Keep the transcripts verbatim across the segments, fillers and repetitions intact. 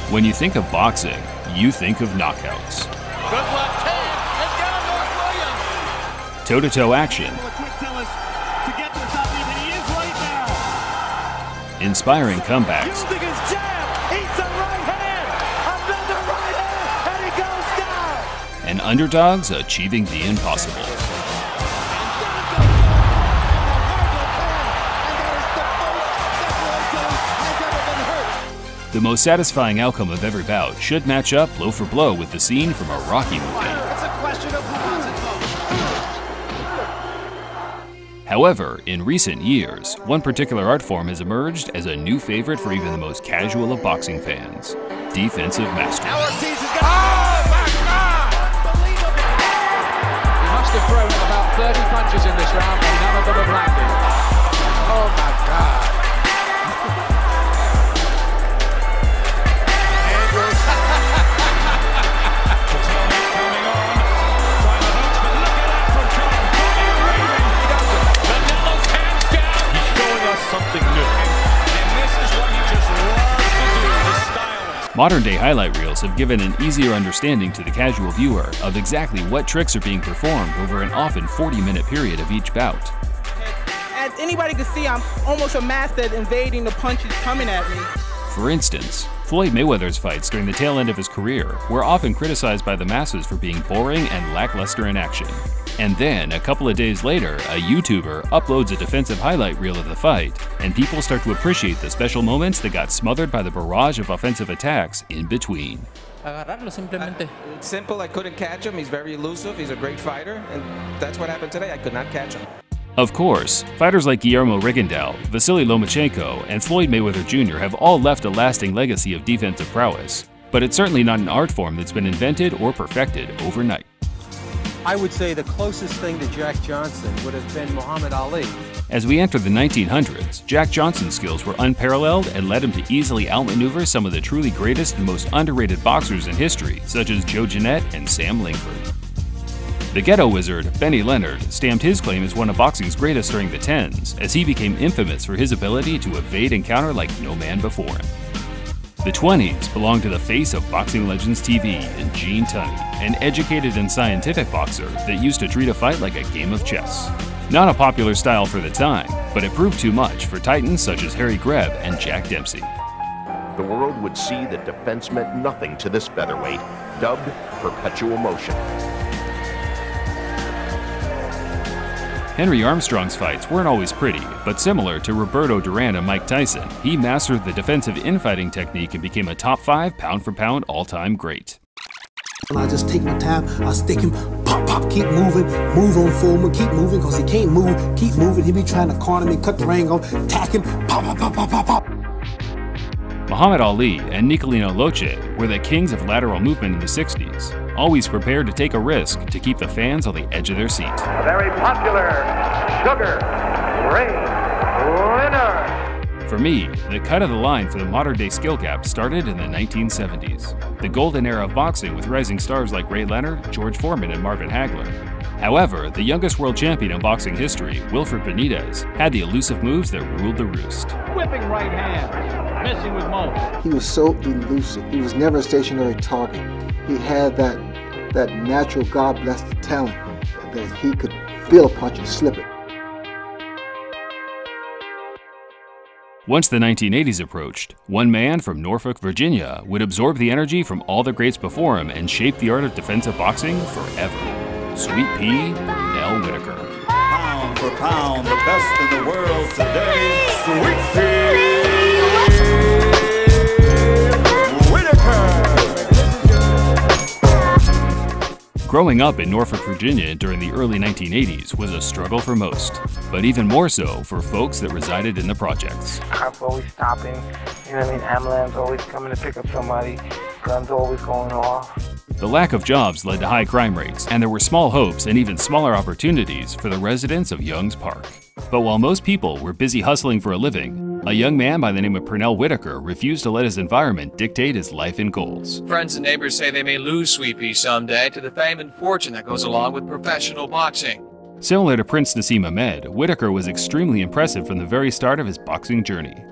When you think of boxing, you think of knockouts. Good left hand, and down North Williams. Toe-to-toe action. Inspiring comebacks. Using his jab, eats a right hand, another right hand, and he goes down. And underdogs achieving the impossible. The most satisfying outcome of every bout should match up blow for blow with the scene from a Rocky movie. It's a question of who wants it most. However, in recent years, one particular art form has emerged as a new favorite for even the most casual of boxing fans: defensive mastery. Oh my God! Unbelievable! He must have thrown about thirty punches in this round, and none of them have landed. Oh my God! Modern-day highlight reels have given an easier understanding to the casual viewer of exactly what tricks are being performed over an often forty minute period of each bout. As anybody can see, I'm almost a master at evading the punches coming at me. For instance, Floyd Mayweather's fights during the tail end of his career were often criticized by the masses for being boring and lackluster in action. And then, a couple of days later, a YouTuber uploads a defensive highlight reel of the fight, and people start to appreciate the special moments that got smothered by the barrage of offensive attacks in between. Agarrarlo simplemente. It's simple, I couldn't catch him, he's very elusive, he's a great fighter, and that's what happened today, I could not catch him. Of course, fighters like Guillermo Rigondeaux, Vasily Lomachenko, and Floyd Mayweather Junior have all left a lasting legacy of defensive prowess, but it's certainly not an art form that's been invented or perfected overnight. I would say the closest thing to Jack Johnson would have been Muhammad Ali. As we enter the nineteen hundreds, Jack Johnson's skills were unparalleled and led him to easily outmaneuver some of the truly greatest and most underrated boxers in history, such as Joe Jeanette and Sam Langford. The ghetto wizard, Benny Leonard, stamped his claim as one of boxing's greatest during the tens, as he became infamous for his ability to evade and counter like no man before him. The twenties belonged to the face of Boxing Legends T V in Gene Tunney, an educated and scientific boxer that used to treat a fight like a game of chess. Not a popular style for the time, but it proved too much for titans such as Harry Greb and Jack Dempsey. The world would see that defense meant nothing to this featherweight, dubbed perpetual motion. Henry Armstrong's fights weren't always pretty, but similar to Roberto Duran and Mike Tyson, he mastered the defensive infighting technique and became a top five pound-for-pound all-time great. I just take my time, I stick him, pop, pop, keep moving, move on Foreman, keep moving, cause he can't move, keep moving, he be trying to corner me, cut the ring off, tack him, pop, pop, pop, pop, pop, pop. Muhammad Ali and Nicolino Loche were the kings of lateral movement in the sixties, always prepared to take a risk to keep the fans on the edge of their seat. A very popular Sugar Ray Leonard. For me, the cut of the line for the modern-day skill gap started in the nineteen seventies, the golden era of boxing with rising stars like Ray Leonard, George Foreman, and Marvin Hagler. However, the youngest world champion in boxing history, Wilfred Benitez, had the elusive moves that ruled the roost. Whipping right hand, missing with most. He was so elusive. He was never a stationary target. He had that, that natural God-blessed talent that he could feel a punch and slip it. Once the nineteen eighties approached, one man from Norfolk, Virginia would absorb the energy from all the greats before him and shape the art of defensive boxing forever. Sweet Pea Pernell Whitaker. Pound for pound, the best in the world today, Sweet Pea Whitaker. Growing up in Norfolk, Virginia during the early nineteen eighties was a struggle for most, but even more so for folks that resided in the projects. Cops always stopping, you know what I mean? Ambulance always coming to pick up somebody, guns always going off. The lack of jobs led to high crime rates, and there were small hopes and even smaller opportunities for the residents of Young's Park. But while most people were busy hustling for a living, a young man by the name of Pernell Whitaker refused to let his environment dictate his life and goals. Friends and neighbors say they may lose Sweet Pea someday to the fame and fortune that goes along with professional boxing. Similar to Prince Nassim Ahmed, Whitaker was extremely impressive from the very start of his boxing journey.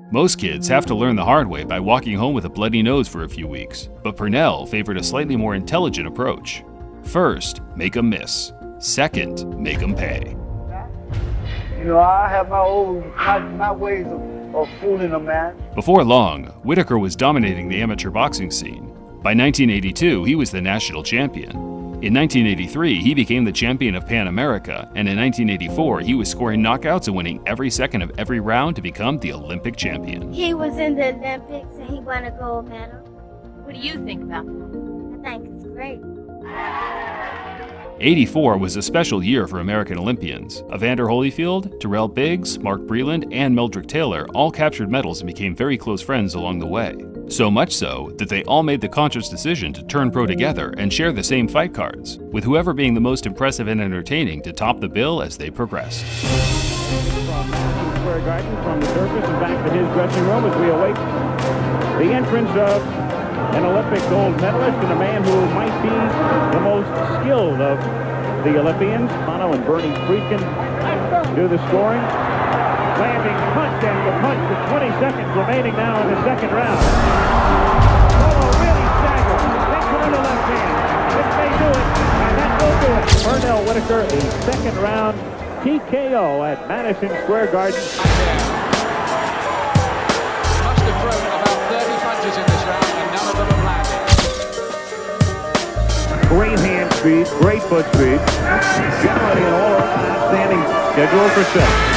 Most kids have to learn the hard way by walking home with a bloody nose for a few weeks, but Pernell favored a slightly more intelligent approach. First, make 'em miss. Second, make 'em pay. You know, I have my own my, my ways of, of fooling a man. Before long, Whitaker was dominating the amateur boxing scene. By nineteen eighty-two, he was the national champion. In nineteen eighty-three, he became the champion of Pan America, and in nineteen eighty-four, he was scoring knockouts and winning every second of every round to become the Olympic champion. He was in the Olympics and he won a gold medal. What do you think about that? I think it's great. eighty-four was a special year for American Olympians. Evander Holyfield, Terrell Biggs, Mark Breland, and Meldrick Taylor all captured medals and became very close friends along the way. So much so that they all made the conscious decision to turn pro together and share the same fight cards, with whoever being the most impressive and entertaining to top the bill as they progressed. From Madison Square Garden, from the surface and back to his dressing room as we await the entrance of an Olympic gold medalist and a man who might be the most skilled of the Olympians. Bono and Bernie Friedkin do the scoring. Landing punch after punch with twenty seconds remaining now in the second round. Bono really staggered. Then turned the left hand. This may do it, and that will do it. Pernell Whitaker, a second round T K O at Madison Square Garden. Must have thrown about thirty punches in this round, and none of them have landed. Great hand speed, great foot speed. Generally an all-around outstanding schedule for six.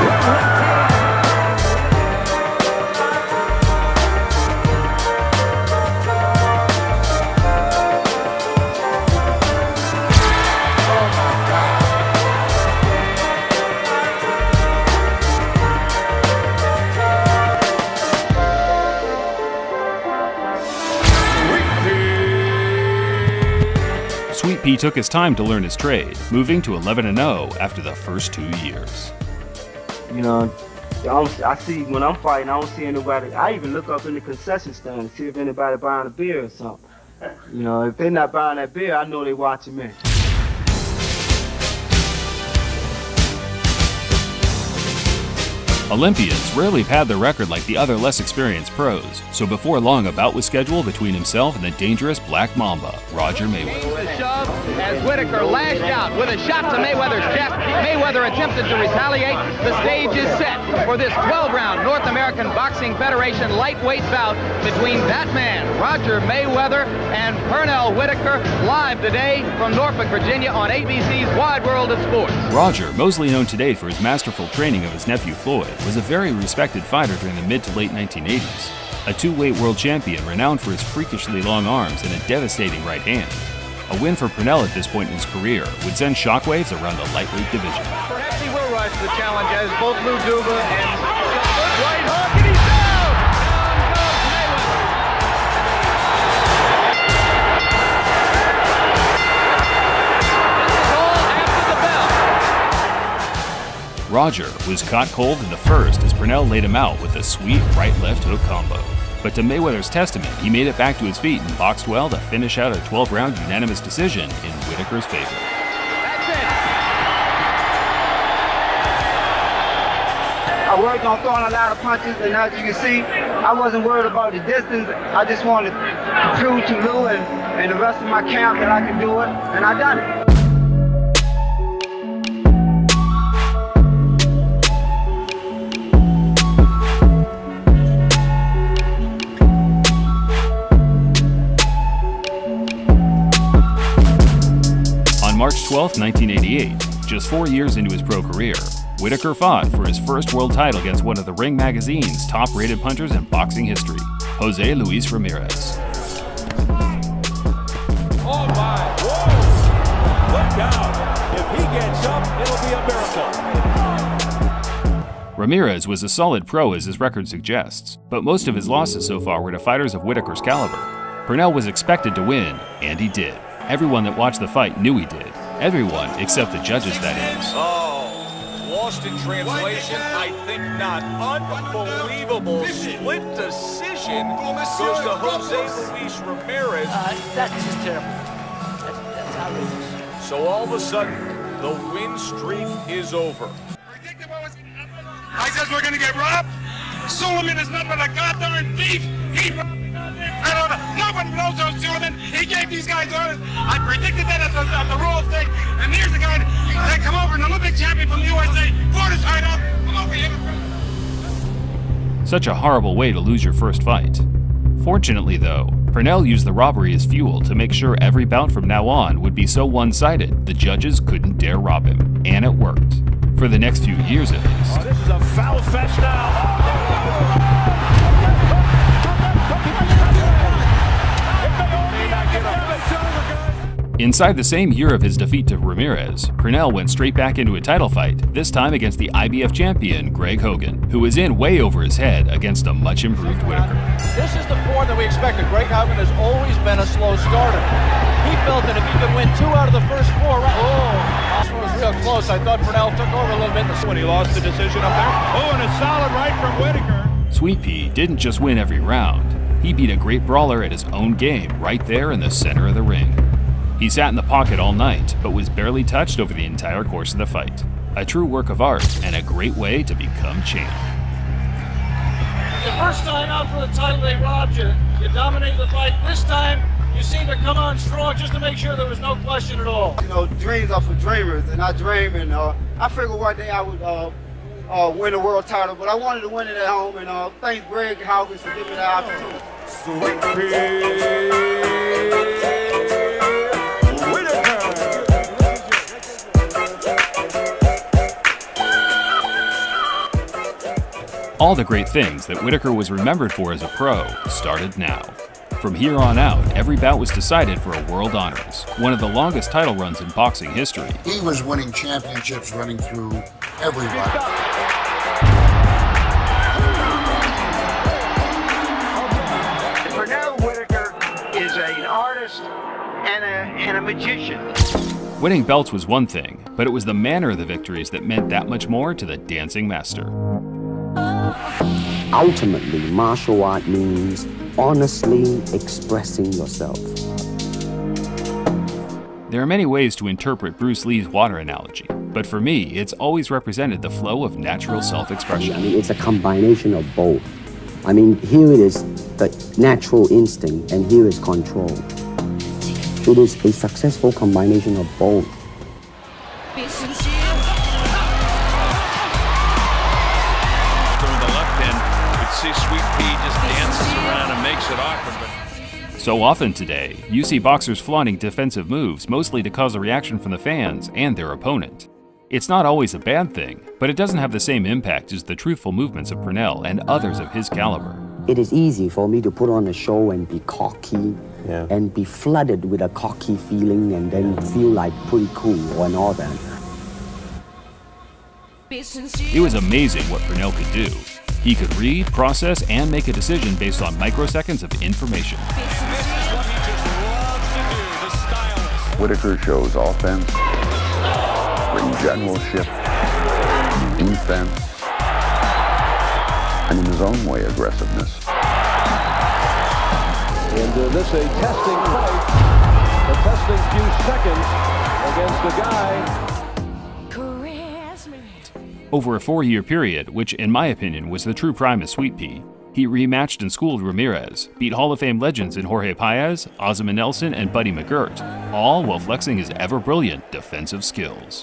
Sweet Pea took his time to learn his trade, moving to eleven and oh after the first two years. You know, I, don't, I see when I'm fighting, I don't see anybody. I even look up in the concession stand to see if anybody buying a beer or something. You know, if they're not buying that beer, I know they're watching me. Olympians rarely pad their record like the other less experienced pros, so before long a bout was scheduled between himself and the dangerous Black Mamba, Roger Mayweather. The shove as Whitaker lashed out with a shot to Mayweather's chest. Mayweather attempted to retaliate. The stage is set for this twelve round North American Boxing Federation lightweight bout between that man, Roger Mayweather, and Pernell Whitaker, live today from Norfolk, Virginia on A B C's Wide World of Sports. Roger, mostly known today for his masterful training of his nephew Floyd, was a very respected fighter during the mid to late nineteen eighties. A two-weight world champion renowned for his freakishly long arms and a devastating right hand. A win for Pernell at this point in his career would send shockwaves around the lightweight division. Perhaps he will rise to the challenge as both Lou Duva and right hook, and he's down! Roger was caught cold in the first as Pernell laid him out with a sweet right-left hook combo. But to Mayweather's testament, he made it back to his feet and boxed well to finish out a twelve round unanimous decision in Whitaker's favor. That's it! I worked on throwing a lot of punches, and as you can see, I wasn't worried about the distance. I just wanted to prove to Lou and, and the rest of my camp that I could do it, and I done it. March twelfth, nineteen eighty-eight, just four years into his pro career, Whitaker fought for his first world title against one of the Ring magazine's top-rated punchers in boxing history, Jose Luis Ramirez. Oh my, whoa! Look out! If he gets up, it'll be a miracle. Ramirez was a solid pro as his record suggests, but most of his losses so far were to fighters of Whitaker's caliber. Pernell was expected to win, and he did. Everyone that watched the fight knew he did. Everyone except the judges, that is. Oh, lost in translation? I think not. Unbelievable split decision goes to Jose Luis Ramirez. Uh, that's just terrible. That's, that's outrageous. So all of a sudden, the win streak is over. I says we're gonna get robbed. Suleiman is nothing but a goddamn thief. He brought the goddamn title. No one knows those Suleiman. He gave these guys orders. I predicted that at the, at the rules thing. And here's the guy that come over, an Olympic champion from the U S A, for his title. Come over here. Such a horrible way to lose your first fight. Fortunately though, Pernell used the robbery as fuel to make sure every bout from now on would be so one-sided the judges couldn't dare rob him. And it worked. For the next few years at least. Oh, this is a foul fest now. Inside the same year of his defeat to Ramirez, Pernell went straight back into a title fight, this time against the I B F champion Greg Hogan, who was in way over his head against a much improved Whitaker. This is the form that we expected. Greg Hogan has always been a slow starter. He felt that if he could win two out of the first four rounds. Oh, this one was real close. I thought Pernell took over a little bit when he lost the decision up there. Oh, and a solid right from Whitaker. Sweet Pea didn't just win every round. He beat a great brawler at his own game right there in the center of the ring. He sat in the pocket all night, but was barely touched over the entire course of the fight. A true work of art and a great way to become champ. The first time out for the title, they robbed you. You dominated the fight. This time, you seem to come on strong just to make sure there was no question at all. You know, dreams are for dreamers, and I dream, and uh, I figured one day I would uh, uh, win a world title, but I wanted to win it at home, and uh, thanks Greg Hogan for giving me the opportunity. Sweet Pea. All the great things that Whitaker was remembered for as a pro started now. From here on out, every bout was decided for a world honors, one of the longest title runs in boxing history. He was winning championships running through everybody. Pernell Whitaker is an artist and a, and a magician. Winning belts was one thing, but it was the manner of the victories that meant that much more to the dancing master. Ultimately, martial art means honestly expressing yourself. There are many ways to interpret Bruce Lee's water analogy, but for me, it's always represented the flow of natural self-expression. I mean, it's a combination of both. I mean, here it is the natural instinct, and here is control. It is a successful combination of both. See Sweet Pea just dances around and makes it awkward. But so often today, you see boxers flaunting defensive moves mostly to cause a reaction from the fans and their opponent. It's not always a bad thing, but it doesn't have the same impact as the truthful movements of Pernell and others of his caliber. It is easy for me to put on a show and be cocky, yeah. and be flooded with a cocky feeling and then feel like pretty cool and all that. It was amazing what Pernell could do. He could read, process, and make a decision based on microseconds of information. Whitaker shows offense, ring generalship, defense, and in his own way, aggressiveness. And uh, this a testing fight, a testing few seconds against the guy. Over a four-year period, which in my opinion was the true prime of Sweet Pea, he rematched and schooled Ramirez, beat Hall of Fame legends in Jorge Paez, Ozzie Nelson, and Buddy McGirt, all while flexing his ever-brilliant defensive skills.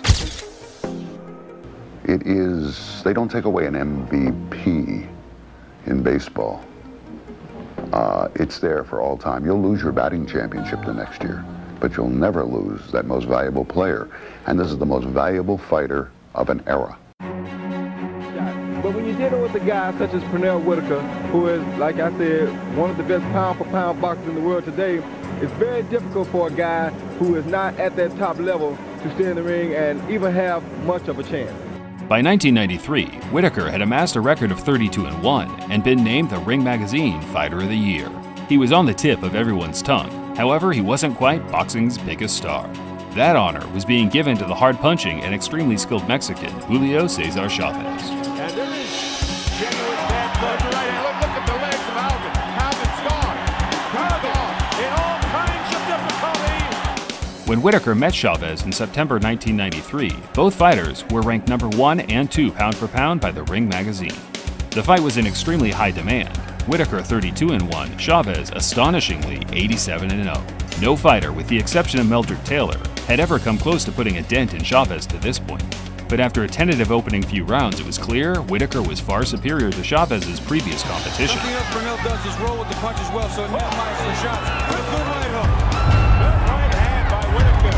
It is, they don't take away an M V P in baseball. Uh, it's there for all time. You'll lose your batting championship the next year, but you'll never lose that most valuable player. And this is the most valuable fighter of an era. But when you're dealing with a guy such as Pernell Whitaker, who is, like I said, one of the best pound-for-pound boxers in the world today, it's very difficult for a guy who is not at that top level to stay in the ring and even have much of a chance. By nineteen ninety-three, Whitaker had amassed a record of thirty-two and one and been named the Ring Magazine Fighter of the Year. He was on the tip of everyone's tongue. However, he wasn't quite boxing's biggest star. That honor was being given to the hard-punching and extremely skilled Mexican, Julio Cesar Chavez. And there is genuine bad blood right hand. Look, look at the legs of Alvin. Alvin's gone. Gone. In all kinds of difficulty. When Whitaker met Chavez in September nineteen ninety-three, both fighters were ranked number one and two pound for pound by the Ring Magazine. The fight was in extremely high demand. Whitaker thirty-two and one, Chavez astonishingly eighty-seven and oh. No fighter, with the exception of Meldrick Taylor, had ever come close to putting a dent in Chavez to this point. But after a tentative opening few rounds, it was clear Whitaker was far superior to Chavez's previous competition. Something else Pernell does is roll with the punch as well, so it minimizes the shots. With a good right hook. Good right hand by Whitaker.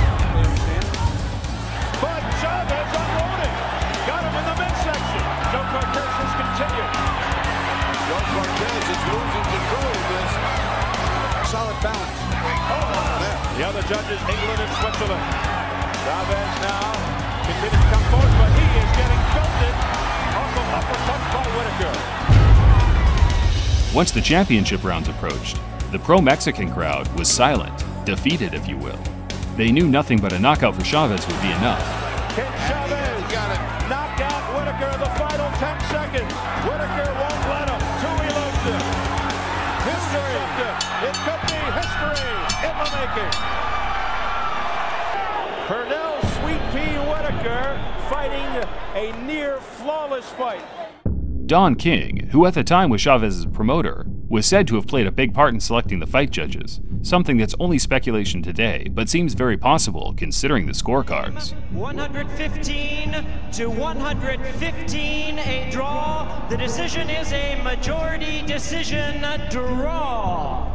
But Chavez unloaded. Got him in the midsection. Joe Cortez has continued. Joe Cortez is losing control of this. Solid balance. Oh, the other judges, England and Switzerland. Chavez now continues to come forward, but he is getting belted off of uppercuts by Whitaker. Once the championship rounds approached, the pro-Mexican crowd was silent, defeated if you will. They knew nothing but a knockout for Chavez would be enough. Can Chavez got it. Knock out Whitaker in the final ten seconds. Whitaker won't let him. Two elusive. History. It could be history in the making. Pernell Sweet Pea Whitaker fighting a near flawless fight. Don King, who at the time was Chavez's promoter, was said to have played a big part in selecting the fight judges, something that's only speculation today, but seems very possible considering the scorecards. one fifteen to one fifteen, a draw. The decision is a majority decision draw.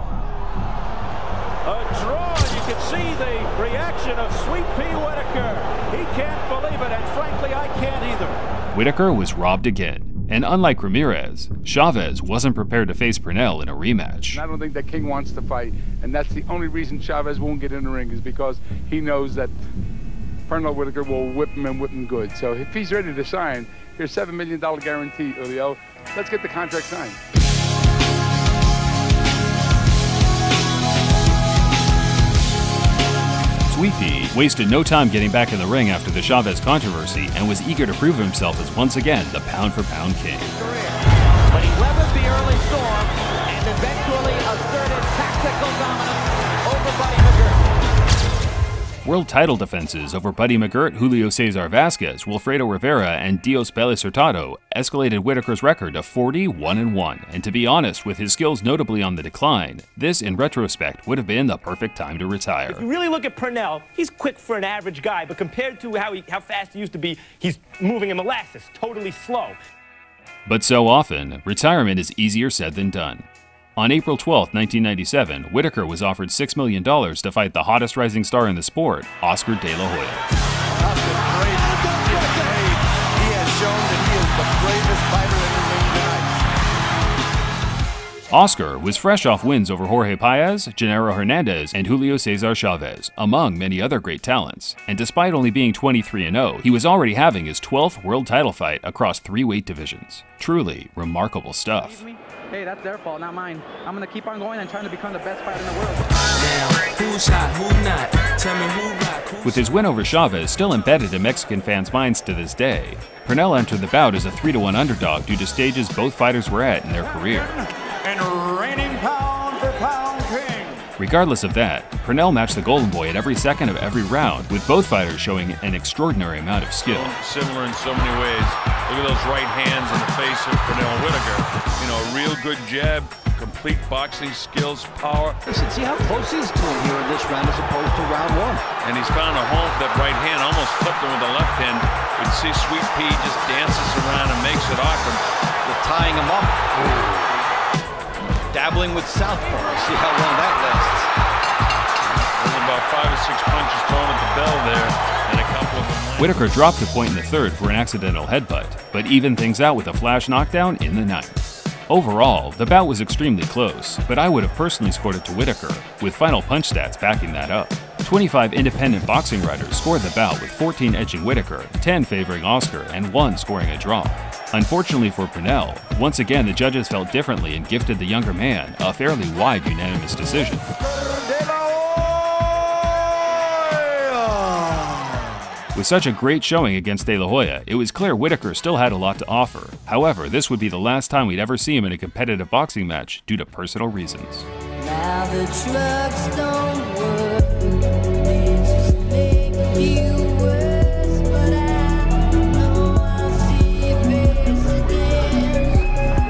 A draw. You can see the reaction of Sweet Pea Whitaker. He can't believe it, and frankly, I can't either. Whitaker was robbed again. And unlike Ramirez, Chavez wasn't prepared to face Pernell in a rematch. I don't think that King wants to fight, and that's the only reason Chavez won't get in the ring is because he knows that Pernell Whitaker will whip him and whip him good. So if he's ready to sign, here's seven million dollar guarantee, Julio. Let's get the contract signed. Sweet Pea wasted no time getting back in the ring after the Chavez controversy and was eager to prove himself as once again the pound-for-pound king. But he weathered the early storm and eventually asserted tactical dominance over Buddy McGirt. World title defenses over Buddy McGirt, Julio Cesar Vasquez, Wilfredo Rivera, and Dios Bellis Hurtado escalated Whitaker's record to forty-one and one, and to be honest, with his skills notably on the decline, this, in retrospect, would have been the perfect time to retire. If you really look at Pernell, he's quick for an average guy, but compared to how, he, how fast he used to be, he's moving in molasses, totally slow. But so often, retirement is easier said than done. On April twelfth, nineteen ninety-seven, Whitaker was offered six million dollars to fight the hottest rising star in the sport, Oscar De La Hoya. Oscar's great. He has shown that he is the bravest fighter in the ring tonight. Oscar was fresh off wins over Jorge Paez, Gennaro Hernandez, and Julio Cesar Chavez, among many other great talents. And despite only being twenty-three and oh, he was already having his twelfth world title fight across three weight divisions. Truly remarkable stuff. Hey, that's their fault, not mine. I'm gonna keep on going and trying to become the best fighter in the world. Now, who's hot, who not? Tell me who rock, who's... With his win over Chavez still embedded in Mexican fans' minds to this day, Pernell entered the bout as a three to one underdog due to stages both fighters were at in their career. And reigning pound for pound king. Regardless of that, Pernell matched the Golden Boy at every second of every round, with both fighters showing an extraordinary amount of skill. Similar in so many ways. Look at those right hands in the face of Pernell Whitaker. You know, a real good jab, complete boxing skills, power. Listen, see how close he's to him here in this round as opposed to round one. And he's found a home for that right hand, almost clipped him with the left hand. You can see Sweet Pea just dances around and makes it awkward. They're tying him up. Ooh. Dabbling with southpaw. See how long that lasts. There's about five or six punches thrown at the bell there, and a couple of them. Whitaker dropped a point in the third for an accidental headbutt, but evened things out with a flash knockdown in the ninth. Overall, the bout was extremely close, but I would have personally scored it to Whitaker, with final punch stats backing that up. twenty-five independent boxing writers scored the bout, with fourteen edging Whitaker, ten favoring Oscar, and one scoring a draw. Unfortunately for Pernell, once again the judges felt differently and gifted the younger man a fairly wide unanimous decision. With such a great showing against De La Hoya, it was clear Whitaker still had a lot to offer. However, this would be the last time we'd ever see him in a competitive boxing match due to personal reasons. Now the drugs don't work, they just make you worse, but I know I'll see your face again.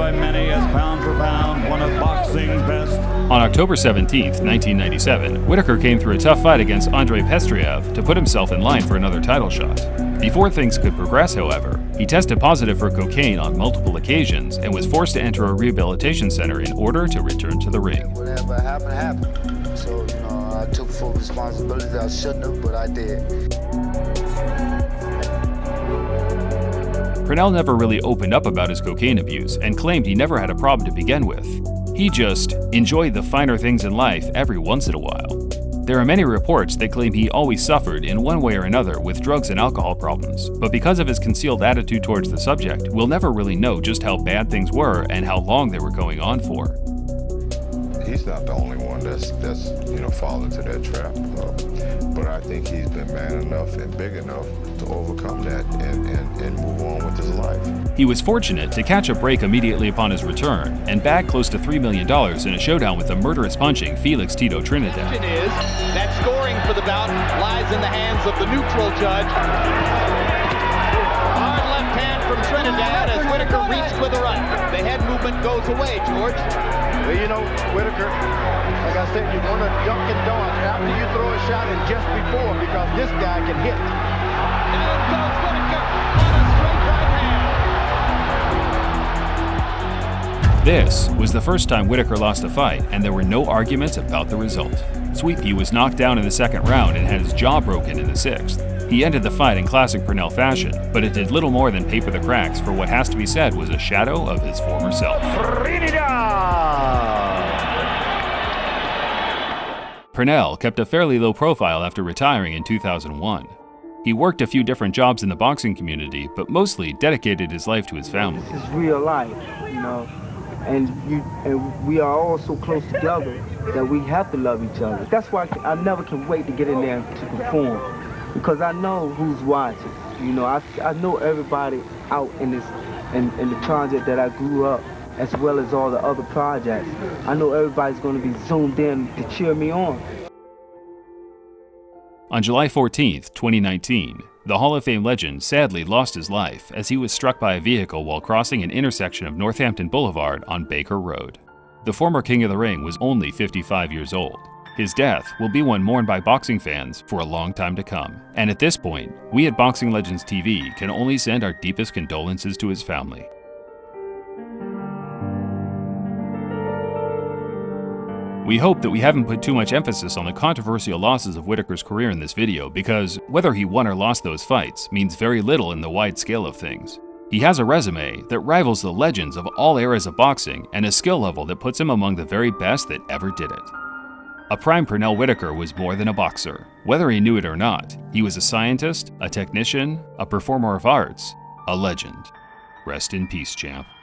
by many as pound for pound one of boxing's best. On October seventeenth, nineteen ninety-seven, Whitaker came through a tough fight against Andrei Pestriev to put himself in line for another title shot. Before things could progress, however, he tested positive for cocaine on multiple occasions and was forced to enter a rehabilitation center in order to return to the ring. Whatever happened, happened. So, you know, I took full responsibility. I shouldn't have, but I did. Pernell never really opened up about his cocaine abuse and claimed he never had a problem to begin with. He just enjoyed the finer things in life every once in a while. There are many reports that claim he always suffered in one way or another with drugs and alcohol problems, but because of his concealed attitude towards the subject, we'll never really know just how bad things were and how long they were going on for. He's not the only one that's, that's you know, fallen into that trap, uh, but I think he's been man enough and big enough to overcome that and, and, and move on with his life. He was fortunate to catch a break immediately upon his return and bag close to three million dollars in a showdown with the murderous punching Felix Tito Trinidad. Is that scoring for the bout lies in the hands of the neutral judge. Hard left hand from Trinidad as Whitaker reached with a right. The head movement goes away, George. Well, you know, Whitaker, like I said, you want to duck and dodge after you throw a shot and just before, because this guy can hit. Down goes Whitaker on a straight right hand. This was the first time Whitaker lost a fight, and there were no arguments about the result. Sweet Pea was knocked down in the second round and had his jaw broken in the sixth. He ended the fight in classic Pernell fashion, but it did little more than paper the cracks for what has to be said was a shadow of his former self. Pernell kept a fairly low profile after retiring in two thousand one. He worked a few different jobs in the boxing community, but mostly dedicated his life to his family. This is real life, you know, and, you, and we are all so close together that we have to love each other. That's why I, I never can wait to get in there to perform. Because I know who's watching. You know, I, I know everybody out in this in, in the project that I grew up, as well as all the other projects. I know everybody's going to be zoomed in to cheer me on. On July fourteenth, twenty nineteen, the Hall of Fame legend sadly lost his life as he was struck by a vehicle while crossing an intersection of Northampton Boulevard on Baker Road. The former King of the Ring was only fifty-five years old. His death will be one mourned by boxing fans for a long time to come. And at this point, we at Boxing Legends T V can only send our deepest condolences to his family. We hope that we haven't put too much emphasis on the controversial losses of Whitaker's career in this video because whether he won or lost those fights means very little in the wide scale of things. He has a resume that rivals the legends of all eras of boxing and a skill level that puts him among the very best that ever did it. A prime Pernell Whitaker was more than a boxer. Whether he knew it or not, he was a scientist, a technician, a performer of arts, a legend. Rest in peace, champ.